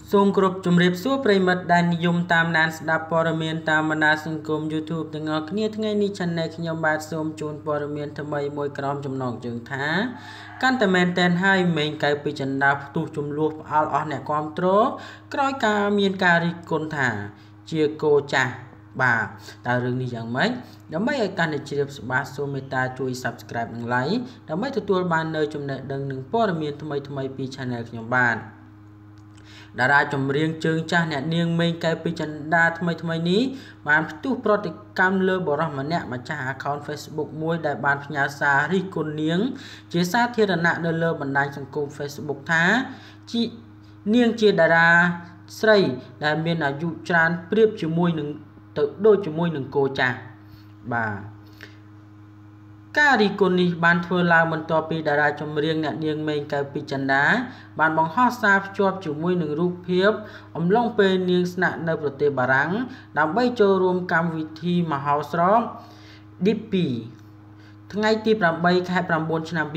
សូមគោរពជំរាបសួរប្រិមិត្តដែលនិយមតាមដានស្ដាប់ព័ត៌មានតាមបណ្ដាសង្គម YouTube ទាំងអស់គ្នាថ្ងៃនេះ Channel ខ្ញុំបាទសូមជូនព័ត៌មានថ្មីមួយក្រោមចំណងជើងថាកាន់តែមែនតែនហើយមេងកៅពីចិន្តាផ្ទុះចំនួនផ្អល់អស់អ្នកគាំទ្រក្រោយការមានការរិះគន់ថាជាគោចាស់បាទតើរឿងនេះយ៉ាងម៉េចដើម្បីឲ្យកាន់តែជ្រាបច្បាស់សូមមេត្តាជួយ Subscribe និង Like ដើម្បីទទួលបាននូវចំណេះដឹងនិងព័ត៌មានថ្មីៗពី Channel ខ្ញុំបាទតារាចម្រៀងជើងចាស់អ្នកនាងមេងកែពីចិន្តាថ្មីនេះបានផ្ទុះប្រតិកម្មលើបរិសម្នាក់ម្ចាស់ account Facebook មួយដែលបានផ្ញើសាររិះគន់នាងជាសាធារណៈនៅលើបណ្ដាញសង្គម Facebook ថានាងជាតារាស្រីដែលមានអាយុច្រើនប្រៀបជាមួយនឹងទៅដូចជាមួយនឹងគោចាស់បាទការរិះគន់នេះបានធ្វើឡើងបន្ទាប់ពីតារាចម្រៀងអ្នកនាងមេងកៅពីចិន្តាបានបង្ហោះសារភ្ជាប់ជាមួយនឹងរូបភាពអំឡុងពេលនាងស្នាក់នៅប្រទេសបារាំងដើម្បីចូលរួមកម្មវិធីមហោស្រព DIPI ថ្ងៃទី8 ខែ 9 ឆ្នាំ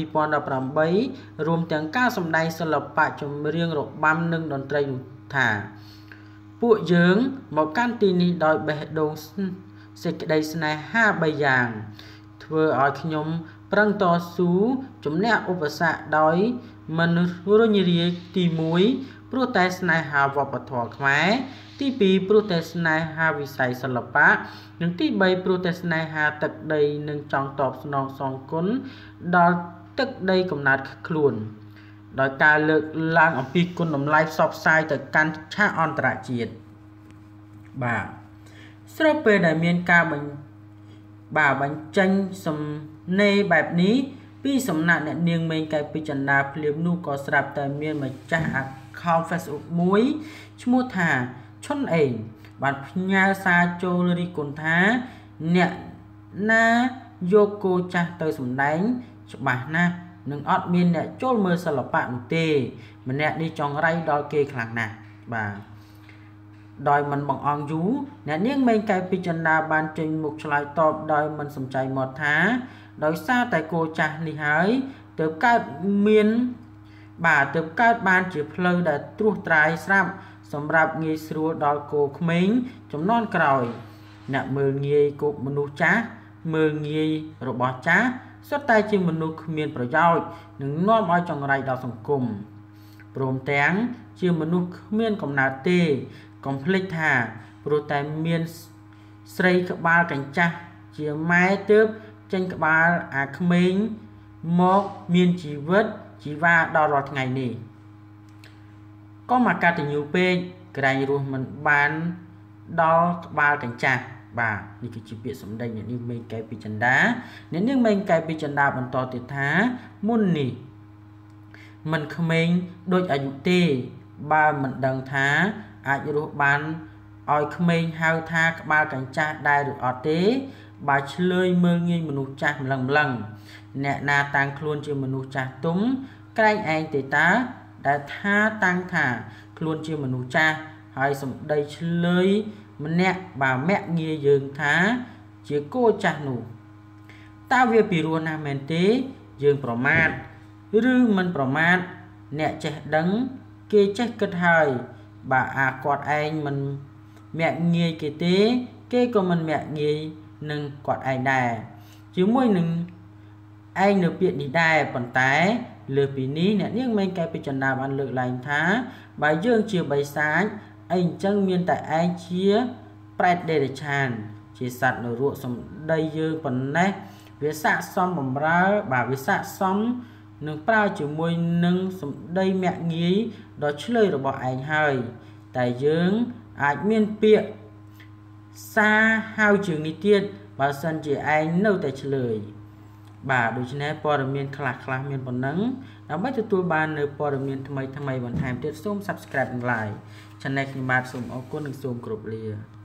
2018 រួមទាំងការសម្ដែងសិល្បៈចម្រៀងរបាំនិងតន្ត្រីនោះថាពួកយើងមកកាន់ទីនេះដោយបេះដូងសេចក្តីស្នេហា3យ៉ាងធ្វើឲ្យខ្ញុំប្រឹងតស៊ូជំនះឧបសគ្គដោយមិនរញរាយទី1ព្រោះតែស្នេហាវប្បធម៌ខ្មែរទី2ព្រោះតែស្នេហាវិស័យសិល្បៈនិងទី3ព្រោះតែស្នេហាទឹកដីនិងចង់តបស្នងសងគុណដល់ទឹកដីកំណើតខ្លួនដោយការលើកឡើងអំពីគុណតម្លៃផ្សព្វផ្សាយទៅកាន់ឆាកអន្តរជាតិបាទស្របពេលដែលមានការបញ្ចេញសំណេរបែបនេះពីសំណាក់អ្នកនាងមេងកែពីចិន្តាភ្លាមនោះក៏ស្រាប់តែមានម្ចាស់ account Facebook មួយឈ្មោះថាឈុនអេងបានផ្ញើសារចូលរិះគន់ថាអ្នកណាយកគោចាស់ទៅសម្ដែងច្បាស់ណាស់នឹងអត់មានអ្នកចូលមើលសិល្បៈនោះទេម្នាក់នេះចង់រៃដល់គេខ្លាំងណាស់បាទដោយមិនបង្អង់យូរអ្នកនាងមេងកែពីចិន្តាបានចេញមុខឆ្លើយតបដោយមិនសំចៃមាត់ថាដោយសារតែគោចាស់នេះហើយទើបកើតបានជាផ្លូវដែលត្រួសត្រាយស្រាប់សម្រាប់ងាយស្រួលដល់គោក្មេងចំនួនក្រោយអ្នកមើលងាយគប់មនុស្សចាស់មើលងាយរបស់ចាស់សុទ្ធតែជាមនុស្សគ្មានប្រយោជន៍និងនាំឲ្យចង្រៃដល់សង្គមព្រមទាំងជាមនុស្សគ្មានកំណើតទេកុំភ្លេចថាព្រោះតែមានស្រីក្បាលកញ្ចាស់ជាម៉ែទើបចេញក្បាលអាក្មេងមកមានជីវិតជីវ៉ាដល់រាល់ថ្ងៃនេះក៏មកកតញ្ញូពេកក្រែងរស់មិនបានដល់ក្បាលកញ្ចាស់បាទនេះគឺជាពាក្យសម្ដីអ្នកនាងមេងកែពីចិន្តាអ្នកនាងមេងកែពីចិន្តាបន្តទៀតថាមុននេះមិនក្មេងដូចអាយុទេបើមិនដឹងថាអាចរស់បានឲ្យក្មេងហៅថាក្បាលកញ្ចាស់ដែរឬអត់ទេបើឆ្លើយមើលងាយមនុស្សចាស់ម្លឹងអ្នកណាតាំងខ្លួនជាមនុស្សចាស់ទុំក្រែងឯងទេតាដែលថាតាំងថាខ្លួនជាមនុស្សចាស់ហើយសម្ដីឆ្លើយម្នាក់បើមាក់ងាយយើងថាជាគោចាស់នោះតើវាពីរោះណាស់មែនទេយើងប្រមាថឬមិនប្រមាថអ្នកចេះដឹងគេចេះគិតហើយបើគាត់ឯងមិនមាក់ងាយគេទេគេក៏មិនមាក់ងាយនឹងគាត់ឯងដែរជាមួយនឹងឯងនៅពាក្យនេះដែរប៉ុន្តែលើពីនេះអ្នកនាងមេងកែពីចិន្តាបានលើកឡើងថាបើយើងជាបិសាចអីអញ្ចឹងមានតែឯងជាប្រែតដេរឆានជាសត្វនរកសម្ដីយើងប៉ុណ្ណេះវាស័កសមបំរើបាទវាស័កសមនឹងប្រើជាមួយនឹងសម្ដីមាក់ងាយដ៏ឆ្លើយរបស់ឯងហើយតែយើងអាចមានពាក្យសារហៅជាងនេះទៀតបើសិនជាឯងនៅតែឆ្លើយបាទដូច្នេះព័ត៌មានខ្លះមានប៉ុណ្ណឹងដើម្បីទទួលបាននៅព័ត៌មានថ្មីបន្ថែមទៀតសូម Subscribe និង Like Channel ខ្ញុំបាទសូមអរគុណនិងសូមគោរពលា